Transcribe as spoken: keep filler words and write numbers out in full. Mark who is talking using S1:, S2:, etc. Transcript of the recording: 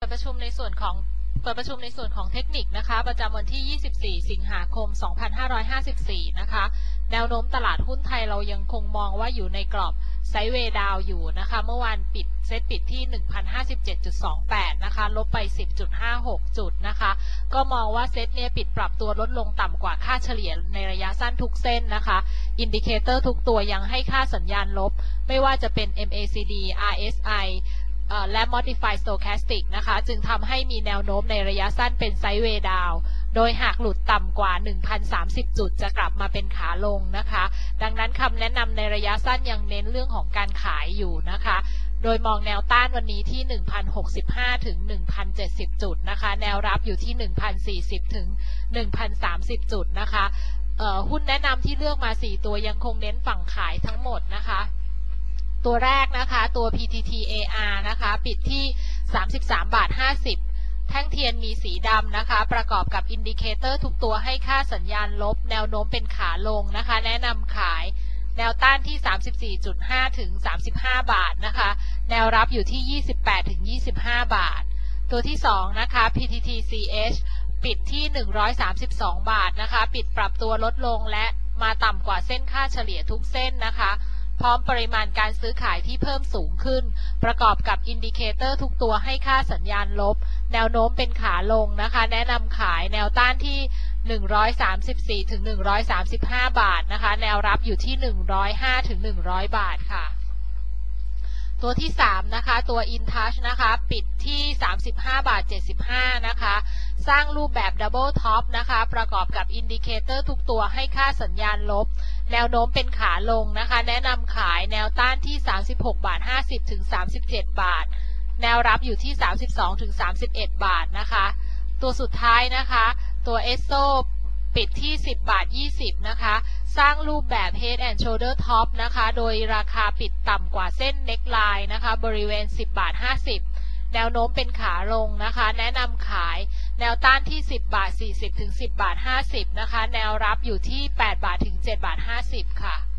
S1: ประชุมในส่วนของเปิดประชุมในส่วนของเทคนิคนะคะประจำวันที่ ยี่สิบสี่ สิงหาคม สองพันห้าร้อยห้าสิบสี่ นะคะแนวโน้มตลาดหุ้นไทยเรายังคงมองว่าอยู่ในกรอบไซด์เวย์ดาวอยู่นะคะเมื่อวานปิดเซตปิดที่ หนึ่งพันห้าสิบเจ็ดจุดสองแปด นะคะลบไป สิบจุดห้าหก จุดนะคะก็มองว่าเซตเนี่ยปิดปรับตัวลดลงต่ำกว่าค่าเฉลี่ยในระยะสั้นทุกเส้นนะคะอินดิเคเตอร์ทุกตัวยังให้ค่าสัญญาณลบไม่ว่าจะเป็น เอ็ม เอ ซี ดี อาร์ เอส ไอและ Modified Stochastic นะคะจึงทำให้มีแนวโน้มในระยะสั้นเป็นไซด์เวย์ดาวโดยหากหลุดต่ำกว่า หนึ่งพันสามสิบ จุดจะกลับมาเป็นขาลงนะคะดังนั้นคำแนะนำในระยะสั้นยังเน้นเรื่องของการขายอยู่นะคะโดยมองแนวต้านวันนี้ที่ หนึ่งพันหกสิบห้า ถึง หนึ่งพันเจ็ดสิบ จุดนะคะแนวรับอยู่ที่ หนึ่งพันสี่สิบ ถึง หนึ่งพันสามสิบ จุดนะคะเอ่อหุ้นแนะนำที่เลือกมาสี่ตัวยังคงเน้นฝั่งขายทั้งหมดนะคะตัวแรกนะคะตัว พี ที ที เอ อาร์ นะคะปิดที่ สามสิบสามบาทห้าสิบ แท่งเทียนมีสีดำนะคะประกอบกับอินดิเคเตอร์ทุกตัวให้ค่าสัญญาณลบแนวโน้มเป็นขาลงนะคะแนะนำขายแนวต้านที่ สามสิบสี่จุดห้า ถึง สามสิบห้า บาทนะคะแนวรับอยู่ที่ ยี่สิบแปด ถึง ยี่สิบห้า บาทตัวที่สองนะคะ พี ที ที ซี เอช ปิดที่ หนึ่งร้อยสามสิบสอง บาทนะคะปิดปรับตัวลดลงและมาต่ำกว่าเส้นค่าเฉลี่ยทุกเส้นนะคะพร้อมปริมาณการซื้อขายที่เพิ่มสูงขึ้นประกอบกับอินดิเคเตอร์ทุกตัวให้ค่าสัญญาณลบแนวโน้มเป็นขาลงนะคะแนะนำขายแนวต้านที่ หนึ่งร้อยสามสิบสี่ ถึง หนึ่งร้อยสามสิบห้า บาทนะคะแนวรับอยู่ที่ หนึ่งร้อยห้า ถึง หนึ่งร้อย บาทค่ะตัวที่สามนะคะตัว InTouch นะคะปิดที่ สามสิบห้าบาทเจ็ดสิบห้า นะคะสร้างรูปแบบ Double Top นะคะประกอบกับอินดิเคเตอร์ทุกตัวให้ค่าสัญญาณลบแนวโน้มเป็นขาลงนะคะแนะนำขายแนวต้านที่ สามสิบหกบาทห้าสิบ ถึง สามสิบเจ็ด บาทแนวรับอยู่ที่ สามสิบสอง ถึง สามสิบเอ็ด บาทนะคะตัวสุดท้ายนะคะตัว เอส โอ ปิดที่ สิบบาทยี่สิบ นะคะสร้างรูปแบบ Head and Shoulder Top นะคะโดยราคาปิดต่ำกว่าเส้น Neckline นะคะบริเวณ สิบบาทห้าสิบแนวโน้มเป็นขาลงนะคะแนะนำขายแนวต้านที่ สิบบาทสี่สิบ ถึง สิบบาทห้าสิบนะคะแนวรับอยู่ที่ แปดบาท ถึง เจ็ดบาทห้าสิบค่ะ